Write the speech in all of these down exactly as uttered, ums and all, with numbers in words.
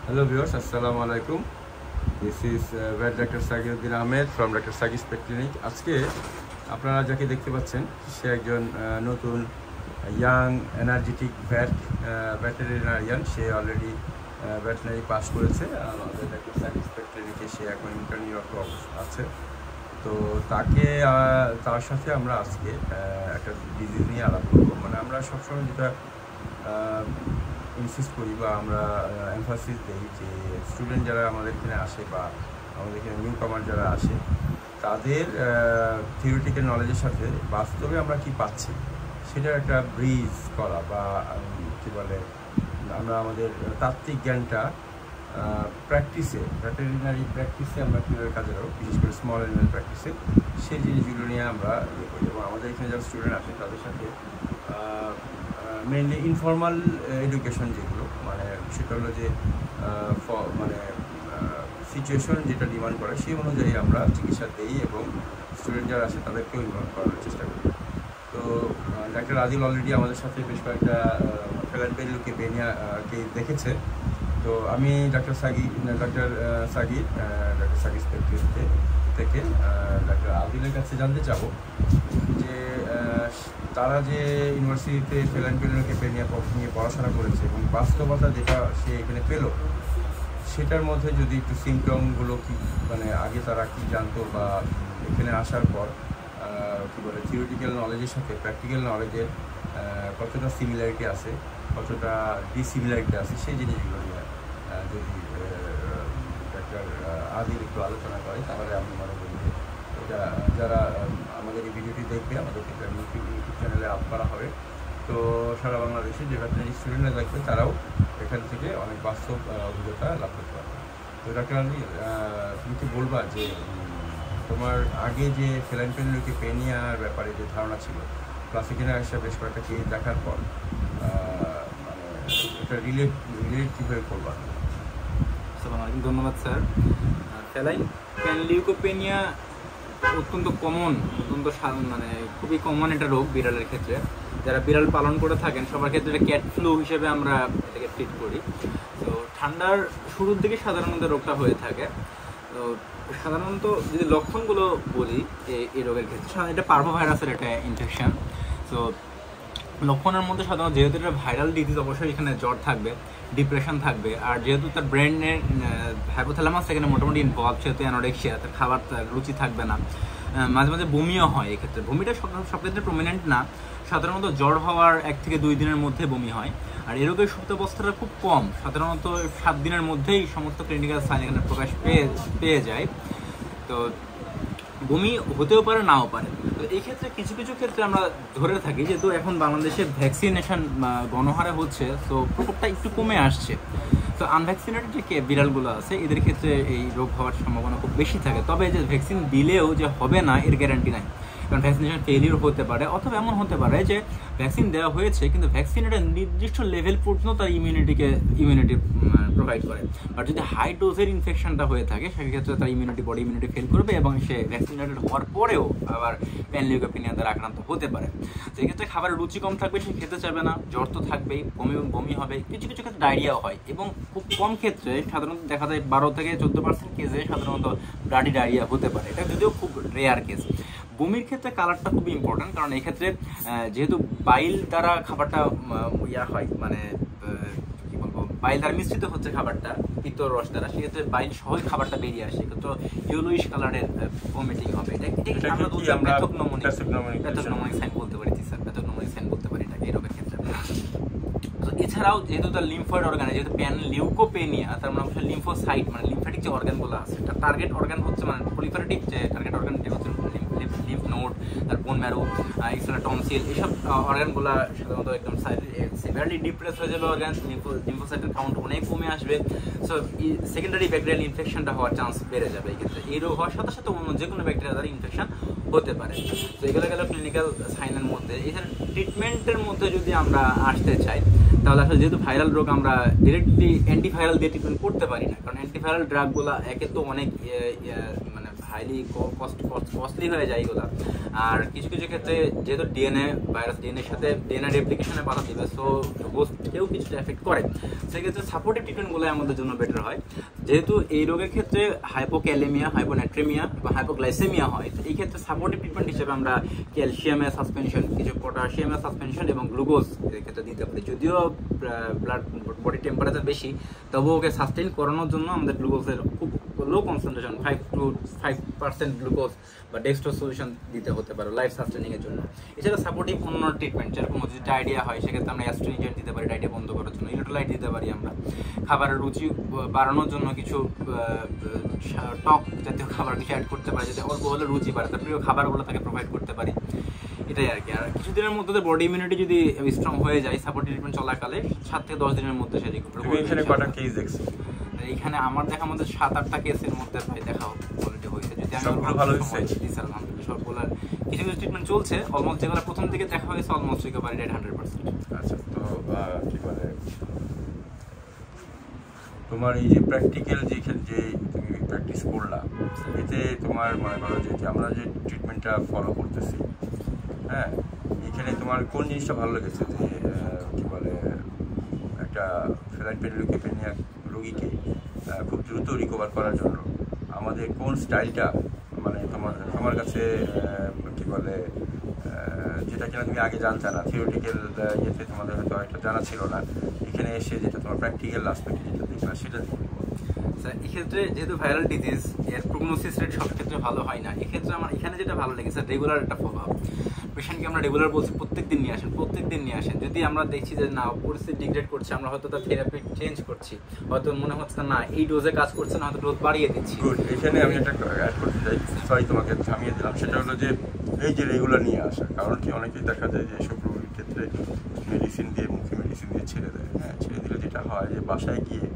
Hello viewers, Assalamu alaikum. This is uh, Vet Doctor Sagiuddin Ahmed from Doctor Sagi's Pet Clinic. আজকে আপনারা যাকে দেখতে পাচ্ছেন সে একজন নতুন ইয়াং এনার্জেটিক ভ্যাট ভেটেরিনারিয়ান। সে অলরেডি ভেটেরিনারি পাস করেছে আমাদের ডক্টর সাগিস পেট ক্লিনিকে। সে এখন ইন্টার্নিরত আছে। তো তাকে তার সাথে আমরা আজকে একটা ডিজিজ নিয়ে আলাপ করবো। মানে আমরা সবসময় যেটা ইনসিস্ট করি বা আমরা এমফাসিস দিই যে স্টুডেন্ট যারা আমাদের এখানে আসে বা আমাদের এখানে নিউ কামার যারা আসে তাদের থিওরিটিক্যাল নলেজের সাথে বাস্তবে আমরা কি পাচ্ছি সেটার একটা ব্রিজ করা বা কী বলে আমরা আমাদের তাত্ত্বিক জ্ঞানটা প্র্যাকটিসে ভেটেরিনারি প্র্যাকটিসে আমরা কীভাবে কাজে লাগাবো, বিশেষ করে স্মল অ্যানিমেল প্র্যাকটিসে সেই জিনিসগুলো নিয়ে আমরা ইয়ে করি। এবং আমাদের এখানে যারা স্টুডেন্ট আসে তাদের সাথে মেনলি ইনফর্মাল এডুকেশন যেগুলো মানে সেটা হলো যে মানে সিচুয়েশন যেটা ডিমান্ড করে সেই অনুযায়ী আমরা চিকিৎসা দিই এবং স্টুডেন্ট যারা আছে তাদেরকেও ইনভলভ করার চেষ্টা করি। তো ডাক্তার আদিল অলরেডি আমাদের সাথে বেশ কয়েকটা ফেলানপেল লুকেমিয়াকে দেখেছে। তো আমি ডাক্তার সাগি ডাক্তার সাগি ডাক্তার সাগি স্পেক্ট্রিতে থেকে ডাক্তার আদিলের কাছে জানতে চাবো যে তারা যে ইউনিভার্সিটিতে ফেলানপেল লুকেমিয়া নিয়ে পড়াশোনা করেছে এবং বাস্তবতা যেটা সে এখানে পেল সেটার মধ্যে যদি একটু সিমটমগুলো কি মানে আগে তারা কি জানতো বা এখানে আসার পর কী বলে থিওরিটিক্যাল নলেজের সাথে প্র্যাকটিক্যাল নলেজের কতটা সিমিলারিটি আছে, কতটা ডিসিমিলারিটি আছে সেই জিনিসগুলো নিয়ে যদি ডাক্তার আদিল একটু আলোচনা করে তাহলে আমি মনে করি যে এটা যারা আমাদের এই ভিডিওটি দেখবে আমাদের ইউটিউব চ্যানেলে আপ করা হবে। তো সারা বাংলাদেশে যে ভেটেরিনারি স্টুডেন্টরা দেখবে তারাও এখান থেকে অনেক বাস্তব অভিজ্ঞতা লাভ করতে পারবে। তো ডাক্তার আলী তুমি কি বলবা যে তোমার আগে যে ফেলানপেল লিউকেমিয়ার ব্যাপারে যে ধারণা ছিল প্লাস এখানে আসা বেশ কয়েকটা কেস দেখার পর মানে এটা রিলেট রিলেট কীভাবে করবা? আসসালামু আলাইকুম, ধন্যবাদ স্যার। ফেলানপেল লিউকোপেনিয়া অত্যন্ত কমন, অত্যন্ত মানে খুবই কমন একটা রোগ বিড়ালের ক্ষেত্রে। যারা বিড়াল পালন করে থাকেন সবার ক্ষেত্রে এটা ক্যাট ফ্লু হিসেবে আমরা এটাকে ট্রিট করি। তো ঠান্ডার শুরুর দিকে সাধারণত রোগটা হয়ে থাকে। তো সাধারণত যদি লক্ষণগুলো বলি এই রোগের ক্ষেত্রে, এটা পার্ভো ভাইরাসের একটা ইনফেকশন। তো লক্ষণের মধ্যে সাধারণত যেহেতু এটা ভাইরাল ডিজিজ অবশ্যই এখানে জ্বর থাকবে, ডিপ্রেশন থাকবে, আর যেহেতু তার ব্রেনের হাইপোথ্যালামাস এখানে মোটামুটি ইনভলভ, সেহেতু অ্যানোরেক্সিয়া, তার খাবার তার রুচি থাকবে না, মাঝে মাঝে বমিও হয়। এক্ষেত্রে বমিটা সব সব ক্ষেত্রে প্রমিনেন্ট না, সাধারণত জ্বর হওয়ার এক থেকে দুই দিনের মধ্যে বমি হয়। আর এই রোগের সুপ্তাবস্থাটা খুব কম, সাধারণত সাত দিনের মধ্যেই সমস্ত ক্লিনিক্যাল সাইন এখানে প্রকাশ পেয়ে পেয়ে যায়। তো বমি হতেও পারে নাও পারে। তো এই ক্ষেত্রে কিছু কিছু ক্ষেত্রে আমরা ধরে থাকি যেহেতু এখন বাংলাদেশে ভ্যাকসিনেশন গণহারে হচ্ছে, তো প্রকোপটা একটু কমে আসছে। তো আনভ্যাকসিনেটেড যে বিড়ালগুলো আছে এদের ক্ষেত্রে এই রোগ হওয়ার সম্ভাবনা খুব বেশি থাকে। তবে যে ভ্যাকসিন দিলেও যে হবে না এর গ্যারান্টি নাই, কারণ ভ্যাকসিনেশন ফেলিওর হতে পারে, অথবা এমন হতে পারে যে ভ্যাকসিন দেওয়া হয়েছে কিন্তু ভ্যাকসিনেটের নির্দিষ্ট লেভেল পর্যন্ত তার ইমিউনিটিকে ইমিউনিটি প্রোভাইড করে। আর যদি হাই ডোজের ইনফেকশনটা হয়ে থাকে সেক্ষেত্রে তার ইমিউনিটি বডি ইমিউনিটি ফেল করবে এবং সে ভ্যাকসিনেটেড হওয়ার পরেও আবার প্যানলিউকোপিনিয়া দ্বারা আক্রান্ত হতে পারে। সেক্ষেত্রে খাবারের রুচি কম থাকবে, সে খেতে চাইবে না, জ্বর তো থাকবেই, বমি বমি হবে, কিছু কিছু ক্ষেত্রে ডায়রিয়াও হয় এবং খুব কম ক্ষেত্রে সাধারণত দেখা যায় বারো থেকে চোদ্দো পার্সেন্ট কেসে সাধারণত ব্লাডি ডায়রিয়া হতে পারে। এটা যদিও খুব রেয়ার কেস। বমির ক্ষেত্রে কালারটা খুবই ইম্পর্টেন্ট, কারণ এই ক্ষেত্রে যেহেতু বাইল দ্বারা খাবারটা ইয়া হয় মানে কি বলবো বাইল দ্বারা মিশ্রিত হচ্ছে খাবারটা পিত্তর রস দ্বারা, সেক্ষেত্রে বাইল সহজ খাবারটা বেরিয়ে আসে, কিন্তু ইয়েলোইশ কালারের ভমিটিং হবে। এটা আমরা প্যাথোগনোমিক সাইন বলতে পারি স্যার, প্যাথোগনোমিক সাইন বলতে পারি এটা এই রোগের ক্ষেত্রে। তো এছাড়াও যেহেতু তার লিম্ফয়েড অর্গানে যেহেতু প্যান লিউকোপেনিয়া, তার মানে অবশ্যই লিম্ফোসাইট মানে লিম্ফ্যাটিক যে অর্গানগুলো আছে তার টার্গেট অর্গান হচ্ছে মানে প্রিলিফারেটিভ যে টার্গেট অর্গান হচ্ছে লিম্ফ নোড, তার বোন ম্যারো, এক্সট্রা টনসিল, এইসব অর্গানগুলো সাধারণত একদম সিভিয়ারলি ডিপ্রেস হয়ে যাবে, অর্গান লিম্ফোসাইটের কাউন্ট অনেক কমে আসবে। সো সেকেন্ডারি ব্যাকটেরিয়াল ইনফেকশনটা হওয়ার চান্স বেড়ে যাবে। এই ক্ষেত্রে এই রোগ হওয়ার সাথে সাথে অন্য যে কোনো ব্যাকটেরিয়া দ্বারা ইনফেকশন হতে পারে। তো এগুলো গেল ক্লিনিক্যাল সাইনের মধ্যে। এছাড়া ট্রিটমেন্টের মধ্যে যদি আমরা আসতে চাই তাহলে আসলে যেহেতু ভাইরাল রোগ আমরা ডিরেক্টলি অ্যান্টিভাইরাল দিয়ে ট্রিটমেন্ট করতে পারি না, কারণ অ্যান্টিভাইরাল ড্রাগগুলো একে তো অনেক মানে হাইলি কস্ট কস্টলি হয়ে যায় এগুলো। আর কিছু কিছু ক্ষেত্রে যেহেতু ডিএনএ ভাইরাস ডিএনএর সাথে ডিএনএ রেপ্লিকেশনে বাধা দিবে, সো হোস্টকেও কিছুটা এফেক্ট করে, সেক্ষেত্রে সাপোর্টিভ ট্রিটমেন্টগুলো আমাদের জন্য বেটার হয়। যেহেতু এই রোগের ক্ষেত্রে হাইপোক্যালেমিয়া, হাইপোনাট্রেমিয়া বা হাইপোগ্লাইসেমিয়া হয়, তো এই ক্ষেত্রে সাপোর্টিভ ট্রিটমেন্ট হিসেবে আমরা ক্যালসিয়ামের সাসপেনশন, কিছু পটাশিয়ামের সাসপেনশন এবং গ্লুকোজ এর ক্ষেত্রে দিতে পারি। যদিও ব্লাড বডি টেম্পারেচার বেশি, তবুও ওকে সাস্টেইন করানোর জন্য আমাদের গ্লুকোজের খুব low concentration five to five percent glucose বা ডেক্সট্রোজ সলিউশন দিতে হতে পারে লাইফ সাস্টেনিংয়ের জন্য। এছাড়া সাপোর্টিভ অন্য ট্রিটমেন্ট, যেরকম যদি ডায়রিয়া হয় সেক্ষেত্রে আমরা অ্যাস্ট্রিনজেন্ট দিতে পারি ডায়রিয়া বন্ধ করার জন্য, ইলেক্ট্রোলাইট দিতে পারি আমরা, খাবারের রুচি বাড়ানোর জন্য কিছু টক জাতীয় খাবার কিছু অ্যাড করতে পারি, যাতে অল্প হলে রুচি বাড়ে, তার প্রিয় খাবারগুলো তাকে প্রোভাইড করতে পারি, এটাই আর কি। আর কিছুদিনের মধ্যে বডি ইমিউনিটি যদি স্ট্রং হয়ে যায় সাপোর্টিভ ট্রিটমেন্ট চলাকালে, সাত থেকে দশ দিনের মধ্যে সে রিকভার করবে। এখানে কয়টা কেস দেখছো? এইখানে আমার দেখা মধ্যে সাত আটটা কেসের মধ্যে প্রায় দেখা কোয়ালিটি হয়েছে। যদি আমি ভালো হয়েছে আলহামদুলিল্লাহ সবগুলো কিছু কিছু ট্রিটমেন্ট চলছে, অলমোস্ট যেগুলো প্রথম থেকে দেখা হয়েছে almost recovery rate hundred percent. আচ্ছা, তো কি বলে তোমার এই যে প্র্যাকটিক্যাল যেখানে যে তুমি প্র্যাকটিস করলা, এতে তোমার মনে করো যে আমরা যে ট্রিটমেন্টটা ফলো করতেছি, হ্যাঁ, এখানে তোমার কোন জিনিসটা ভালো লেগেছে যে কি বলে একটা ফেলাইন পেনিলেউকোপেনিয়া রোগীকে খুব দ্রুত রিকভার করার জন্য আমাদের কোন স্টাইলটা মানে তোমার আমার কাছে কি বলে যেটা কিনা তুমি আগে জানতে না, থিওরিটিক্যাল ইয়েতে তোমাদের হয়তো একটা জানা ছিল না, এখানে এসে যেটা তোমার প্র্যাকটিক্যাল আসপেক্টে যেটা দেখলা সেটা স্যার। এক্ষেত্রে যেহেতু ভাইরাল ডিজিজ, এর প্রগনোসিস রেট সব ক্ষেত্রে ভালো হয় না। এক্ষেত্রে আমার এখানে যেটা ভালো লেগেছে রেগুলার একটা ফলো আপ। পেশেন্টকে আমরা রেগুলার বলছি প্রত্যেক দিন নিয়ে আসেন, প্রত্যেক দিন নিয়ে আসেন। যদি আমরা দেখছি যে না পরিস্থিতি ডিগ্রেড করছে, আমরা হয়তো তার থেরাপি চেঞ্জ করছি, হয়তো মনে হচ্ছে না এই ডোজে কাজ করছে না, হয়তো ডোজ বাড়িয়ে দিচ্ছি। গুড, এখানে আমি একটা অ্যাড করতে চাই, সরি তোমাকে থামিয়ে দিলাম। সেটা হলো যে এই যে রেগুলার নিয়ে আসা, কারণ কি অনেকেই দেখা যায় যে এসব রোগীর ক্ষেত্রে মেডিসিন দিয়ে মুখে মেডিসিন দিয়ে ছেড়ে দেয়, হ্যাঁ, ছেড়ে দিলে যেটা হয় যে বাসায় গিয়ে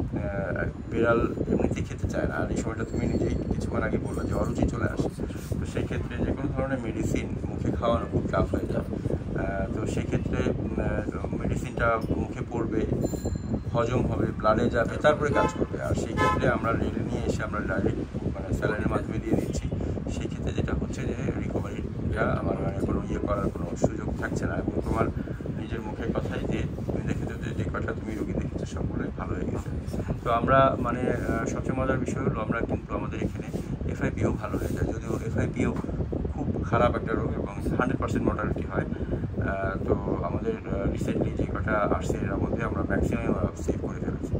বিড়াল এমনিতেই খেতে চায় না। আর এই সময়টা তুমি নিজেই কিছুক্ষণ আগে বললো যে অরুচি চলে আসে, তো সেই ক্ষেত্রে যে কোনো ধরনের মেডিসিন মুখে খাওয়ানো খুব টাফ হয়ে যায়। তো সেই ক্ষেত্রে মেডিসিনটা মুখে পড়বে, হজম হবে, ব্লাডে যাবে, তারপরে কাজ করবে। আর সেই ক্ষেত্রে আমরা রেলে নিয়ে এসে আমরা ডাইরেক্ট মানে স্যালাইনের মাধ্যমে দিয়ে দিচ্ছি। সেই ক্ষেত্রে যেটা হচ্ছে যে রিকভারিটা আমার মানে কোনো ইয়ে করার কোনো সুযোগ থাকছে না। এবং তোমার নিজের মুখের কথাই যে তুমি দেখেছো যে যে কটা তুমি রোগী দেখেছো সবগুলোই ভালো হয়ে গেছে। তো আমরা মানে সবচেয়ে মজার বিষয় হলো আমরা কিন্তু আমাদের এখানে এফআইপিও ভালো হয়ে যায়, যদিও এফআইপিও খুব খারাপ একটা রোগ এবং হান্ড্রেড পার্সেন্ট মর্টালিটি হয়। তো আমাদের রিসেন্টলি যে কটা আসছে এর মধ্যে আমরা ম্যাক্সিমাম সেভ করে ফেলেছি।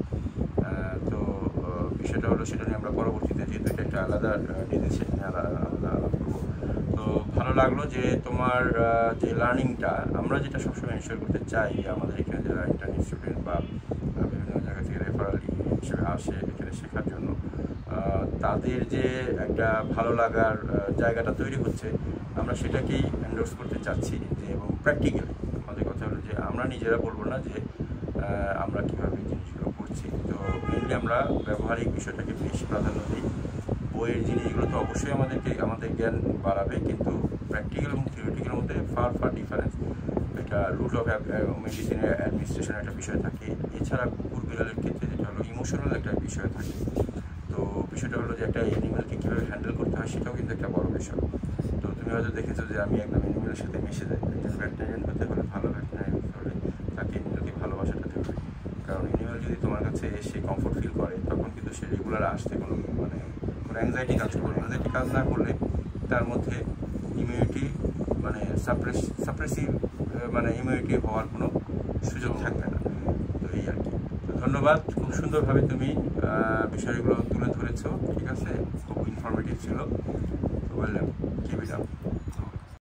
তো বিষয়টা হলো সেটা নিয়ে আমরা পরবর্তীতে যেহেতু এটা একটা আলাদা ডিজিজ সেটা নিয়ে আলাদা আলাদা করবো। তো ভালো লাগলো যে তোমার যে লার্নিংটা আমরা যেটা সবসময় এনশিওর করতে চাই, আমাদের এখানে যারা ইন্টারনেট স্টুডেন্ট বা বিভিন্ন জায়গা থেকে রেফারাল হিসেবে আসে এখানে শেখার জন্য, তাদের যে একটা ভালো লাগার জায়গাটা তৈরি হচ্ছে, আমরা সেটাকেই এন্ডোর্স করতে চাচ্ছি। যে এবং প্র্যাকটিক্যালি আমাদের কথা হলো যে আমরা নিজেরা বলবো না যে আমরা কীভাবে জিনিসগুলো করছি। তো মেনলি আমরা ব্যবহারিক বিষয়টাকে বেশি প্রাধান্য দিই। বইয়ের জিনিসগুলো তো অবশ্যই আমাদেরকে আমাদের জ্ঞান বাড়াবে, কিন্তু প্র্যাকটিক্যাল এবং থিওরিটিক্যালের মধ্যে ফার ফার ডিফারেন্স। এটা রুট অফ মেডিসিনের অ্যাডমিনিস্ট্রেশনের একটা বিষয় থাকে, এছাড়া কুকুর বিড়ালের ক্ষেত্রে যেটা হলো ইমোশনাল একটা বিষয় থাকে। তো বিষয়টা হলো যে একটা অ্যানিমেলকে কীভাবে হ্যান্ডেল করতে হয় সেটাও কিন্তু একটা বড় বিষয়। তো তুমি হয়তো দেখেছো যে আমি একদম অ্যানিমেলের সাথে মিশে যাই। একজন ভেটেরিয়ান হতে হলে, ভালো ভেটেরিয়ান হতে হলে তাকে অ্যানিমেলকে ভালোবাসাটা থাকবে। কারণ অ্যানিমেল যদি তোমার কাছে এসে কমফোর্ট ফিল করে, তখন কিন্তু সে রেগুলার আসতে কোনো মানে কোনো অ্যাংজাইটি কাজ করবে। অ্যাংজাইটি কাজ না করলে তার মধ্যে ইমিউনিটি মানে সাপ্রেস সাপ্রেসিভ মানে ইমিউনিটি হওয়ার কোনো সুযোগ থাকবে না। তো এই আর কি। তো ধন্যবাদ, খুব সুন্দরভাবে তুমি বিষয়গুলো তুলে ধরেছো, ঠিক আছে, খুব ইনফরমেটিভ ছিল। তো বললাম কি বিরাম।